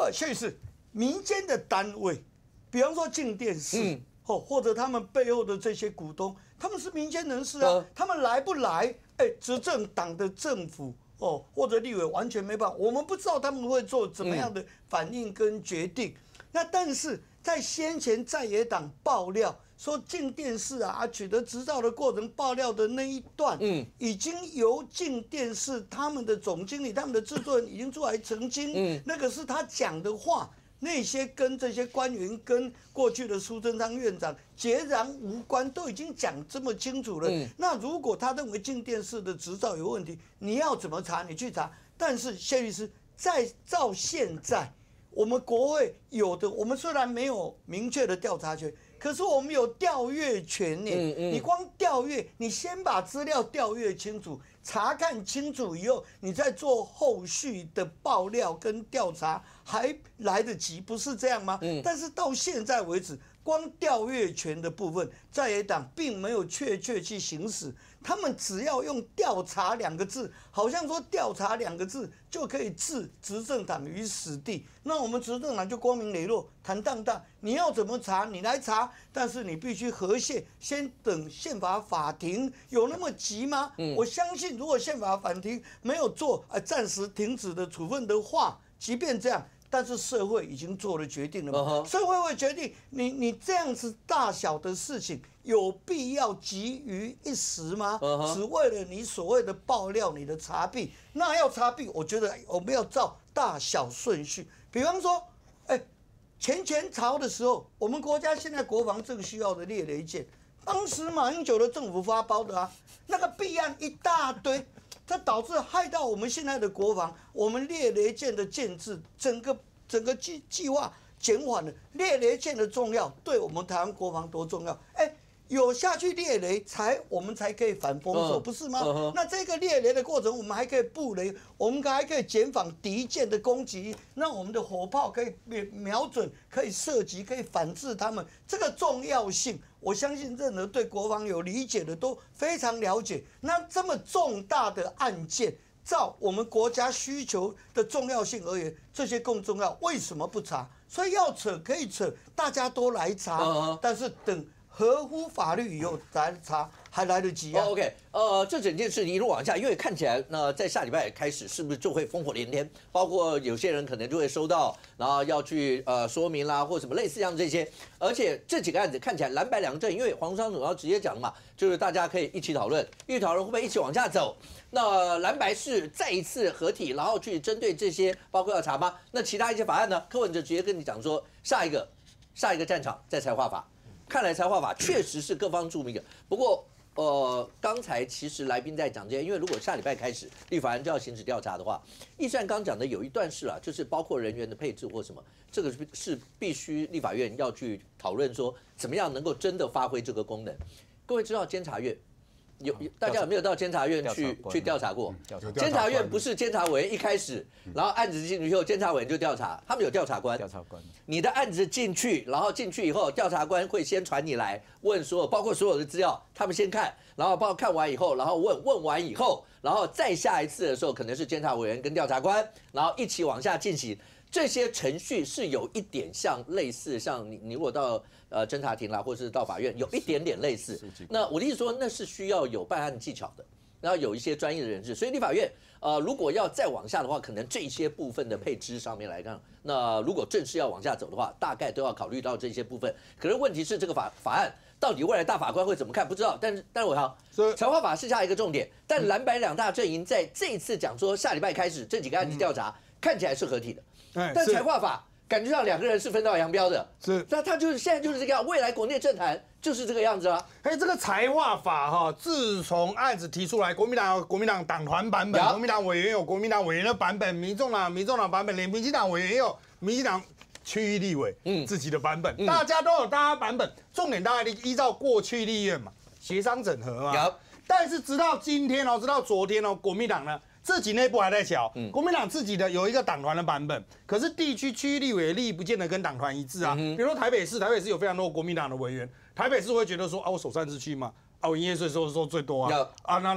二，谢律师，民间的单位，比方说静电视，或者他们背后的这些股东，他们是民间人士啊，他们来不来？执政党的政府或者立委完全没办法，我们不知道他们会做怎么样的反应跟决定。那但是在先前在野党爆料说静电视取得执照的过程爆料的那一段，已经由静电视他们的总经理、他们的制作人已经出来澄清，那个是他讲的话。那些跟这些官员、跟过去的苏贞昌院长截然无关，都已经讲这么清楚了。那如果他认为静电视的执照有问题，你要怎么查？你去查。但是谢律师，照现在我们国会有的，我们虽然没有明确的调查权，可是我们有调阅权呢。你光调阅，你先把资料调阅清楚。查看清楚以后，你再做后续的爆料跟调查还来得及，不是这样吗？但是到现在为止，光调阅权的部分，在野党并没有确切去行使，他们只要用调查2个字，好像说调查2个字就可以置执政党于死地。那我们执政党就光明磊落、坦荡荡，你要怎么查你来查，但是你必须核宪，先等宪法法庭，有那么急吗？我相信。如果宪法法庭没有做暂时停止的处分的话，即便这样，但是社会已经做了决定了嘛？社会会决定你这样子大小的事情，有必要急于一时吗？只为了你所谓的爆料、你的查弊，那要查弊，我觉得我们要照大小顺序。比方说，前朝的时候，我们国家现在国防正需要的猎雷舰。当时马英九的政府发包的那个弊案一大堆，这导致害到我们现在的国防，我们猎雷舰的建制，整个计划减缓了。猎雷舰的重要，对我们台湾国防多重要？有下去猎雷我们才可以反封锁，不是吗？那这个猎雷的过程，我们还可以布雷，我们还可以减防敌舰的攻击，让我们的火炮可以瞄准，可以射击，可以反制他们。这个重要性，我相信任何对国防有理解的都非常了解。那这么重大的案件，照我们国家需求的重要性而言，这些更重要，为什么不查？所以要扯可以扯，大家都来查，但是等合乎法律以后再查还来得及啊。 OK， 这整件事一路往下，因为看起来在下礼拜开始是不是就会烽火连天？包括有些人可能就会收到，然后要去说明啦，或什么类似像这些。而且这几个案子看起来蓝白两阵，因为黄商总要直接讲了嘛，就是大家可以一起讨论，会不会一起往下走？那蓝白是再一次合体，然后去针对这些，包括要查吗？那其他一些法案呢？柯文哲直接跟你讲说，下一个战场在财划法。看来财划法确实是各方著名的。不过，刚才其实来宾在讲这些，因为如果下礼拜开始立法院就要行使调查的话，易善刚讲的有一段是就是包括人员的配置或什么，这个是必须立法院要去讨论说怎么样能够真的发挥这个功能。各位知道监察院。大家有没有到监察院去调查过？监察院不是监察委员一开始，然后案子进去以后，监察委员就调查，他们有调查官。你的案子进去，然后进去以后，调查官会先传你来问包括所有的资料，他们先看，然后看完以后，然后问完以后，然后再下一次的时候，可能是监察委员跟调查官，然后一起往下进行。这些程序是有一点类似，像你如果到侦查庭啦，或者是到法院，有一点点类似。那我的意思说，那是需要有办案技巧的，然后有一些专业的人士。所以立法院如果要再往下的话，可能这些部分的配置上面来看，那如果正式要往下走的话，大概都要考虑到这些部分。可能问题是这个法案到底未来大法官会怎么看，不知道。但是我好，财划法是下一个重点，但蓝白两大阵营在这一次讲说下礼拜开始这几个案子调查，看起来是合体的。但财划法感觉上2个人是分道扬镳的，那他就是现在就是这个样，未来国内政坛就是这个样子啊。 这个财划法自从案子提出来，国民党有国民党党团版本，国民党委员有国民党委员的版本，民众党版本，连民进党委员也有民进党区域立委自己的版本，大家都有大家版本。重点大概依照过去立院嘛，协商整合嘛。但是直到今天直到昨天国民党呢？自己内部还在瞧，国民党自己的有一个党团的版本，可是地区区域立委的利益不见得跟党团一致啊。比如说台北市有非常多国民党的委员，台北市会觉得说我首善之区嘛，我营业税收最多啊，那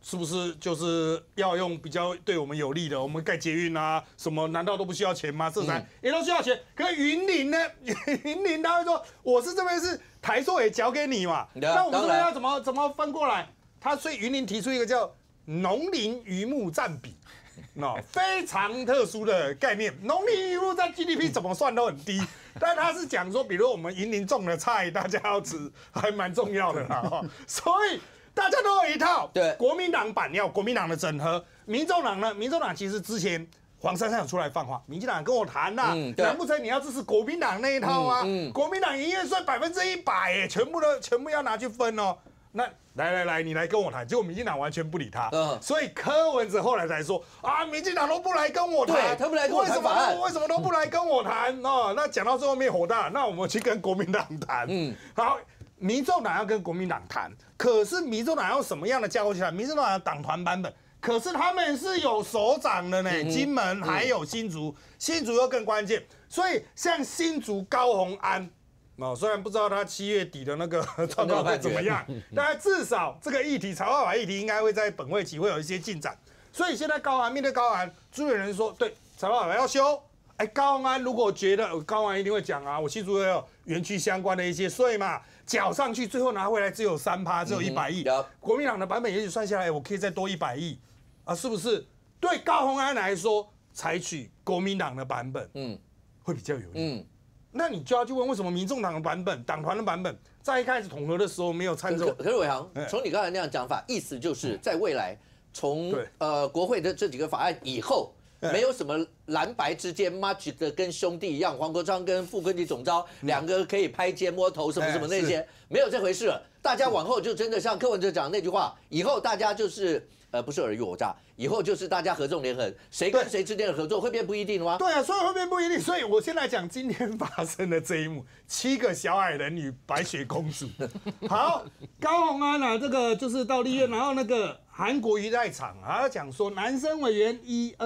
是不是就是要用比较对我们有利的？我们盖捷运啊，什么难道都不需要钱吗？这才也都需要钱。可是云林呢？云林他会说，我是这边是台塑也交给你嘛，那我们这边要怎么分过来？所以云林提出一个叫农林渔牧占比。非常特殊的概念，农林渔牧在 GDP 怎么算都很低，但他是讲说，比如我们云林种的菜，大家要吃，还蛮重要的啦。所以大家都有一套。对，国民党版要国民党的整合，民众党呢？民众党其实之前黄珊珊有出来放话，民进党跟我谈啦，难不成你要支持国民党那一套吗？国民党营业税100%，全部要拿去分哦。那来，你来跟我谈，结果民进党完全不理他，所以柯文哲后来才说啊，民进党都不来跟我谈， 他不来跟我谈法案， 为什么都不来跟我谈？哦，那讲到最后面火大，那我们去跟国民党谈。好，民众党要跟国民党谈，可是民众党要什么样的架构起来？民众党有党团版本，可是他们是有首长的呢，金门还有新竹，新竹又更关键，所以像新竹高虹安。虽然不知道他7月底的那个状况会怎么样，但至少这个议题财阀法议题应该会在本会期会有一些进展。所以现在面对高虹安，朱立伦说对财阀法要修。高虹安如果觉得高虹安一定会讲啊，我新竹也有园区相关的一些税嘛，缴上去最后拿回来只有3%，只有100亿。国民党的版本也许算下来，我可以再多100亿啊，是不是？对高虹安来说，采取国民党的版本，会比较有利。那你就要去问，为什么民众党的版本、党团的版本，在一开始统合的时候没有参照？ 可是伟航，从你刚才那样讲法，意思就是在未来，从国会的这几个法案以后，没有什么蓝白之间 match 的跟兄弟一样，黄国昌跟傅昆萁总召2个可以拍肩摸头什么什么那些，没有这回事了。大家往后就真的像柯文哲讲的那句话，以后大家就是不是尔虞我诈，以后就是大家合纵连横，谁跟谁之间的合作会变不一定吗？ 对啊，所以会变不一定。所以我先来讲今天发生的这一幕：7个小矮人与白雪公主。好，高虹安啊，这个就是到立院，然后那个韩国瑜在场啊，讲说男生委员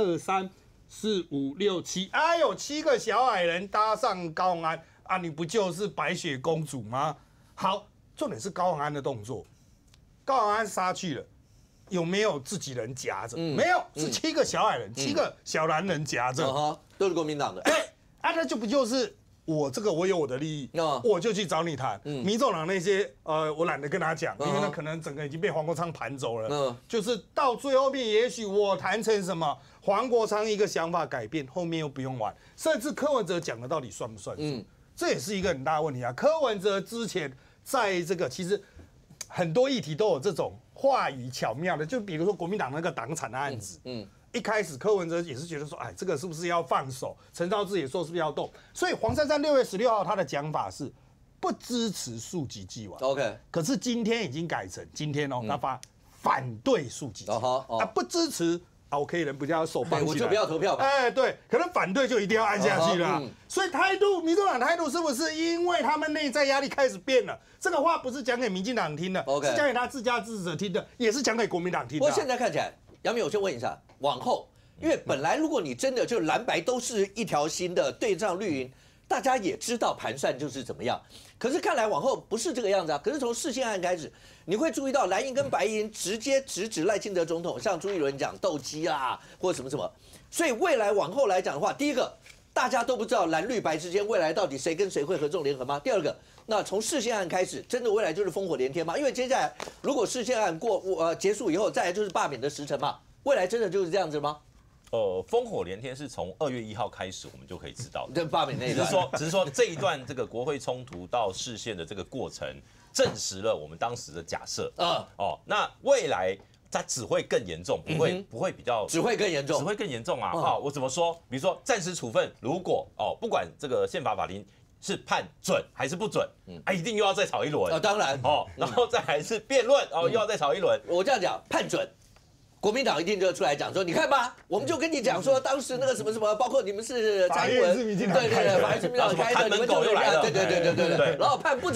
1、2、3、4、5、6、7，哎呦，7个小矮人搭上高虹安啊，你不就是白雪公主吗？好，重点是高虹安的动作，高虹安杀去了。有没有自己人夹着？没有，是7个小矮人，7个小男人夹着， 都是国民党的。 那就不就是我有我的利益，我就去找你谈。民众党那些我懒得跟他讲，因为那可能整个已经被黄国昌盘走了。就是到最后面，也许我谈成什么，黄国昌一个想法改变，后面又不用玩，甚至柯文哲讲的到底算不算数？这也是一个很大的问题啊。柯文哲之前在这个其实很多议题都有这种话语巧妙的，就比如说国民党那个党产的案子，一开始柯文哲也是觉得说，这个是不是要放手？陈昭志也说是不是要动？所以黄珊珊6月16号他的讲法是不支持溯及既往。 OK， 可是今天已经改成今天他发反对溯及既往，不支持。OK， 人不叫手放起来， 我就不要投票吧。 对，可能反对就一定要按下去了。所以民众党态度是不是因为他们内在压力开始变了？这个话不是讲给民进党听的，是讲给他自家支持者听的，也是讲给国民党听的。 不过现在看起来，杨明，我先问一下，往后，因为本来如果你真的就蓝白都是一条心的对仗绿营，大家也知道盘算就是怎么样。可是看来往后不是这个样子啊。可是从释宪案开始，你会注意到蓝营跟白营直接直指赖清德总统，像朱立伦讲斗鸡啊，或者什么什么。所以未来往后来讲的话，第一个大家都不知道蓝绿白之间未来到底谁跟谁会合纵连横吗？第二个，那从释宪案开始，真的未来就是烽火连天吗？因为接下来如果释宪案结束以后，再来就是罢免的时辰嘛，未来真的就是这样子吗？ 烽火连天是从2月1号开始，我们就可以知道的。 这罢免那一段， 只是说这一段这个国会冲突到释宪的这个过程，证实了我们当时的假设。那未来它只会更严重，不会比较， 只会更严重， 只会更严重啊！我怎么说？比如说暂时处分，如果不管这个宪法法庭是判准还是不准，一定又要再吵一轮。 当然然后再来是辩论，又要再吵一轮。 我这样讲，判准。国民党一定就出来讲说，你看吧，我们就跟你讲说，当时那个什么什么，包括你们是蔡英文，对，法院是民进党开的， 你们就有人， 对，然后判不准，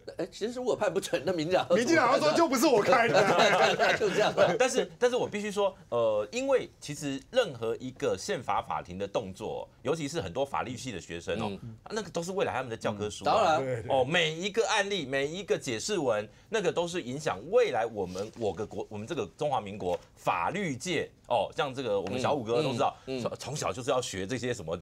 其实我判不准，那民进党说就不是我开的， 就这样。 但是我必须说，因为其实任何一个宪法法庭的动作，尤其是很多法律系的学生哦，那个都是未来他们的教科书。 当然哦，每一个案例，每一个解释文，那个都是影响未来我们这个中华民国法律界哦，像这个我们小五哥都知道，从小就是要学这些什么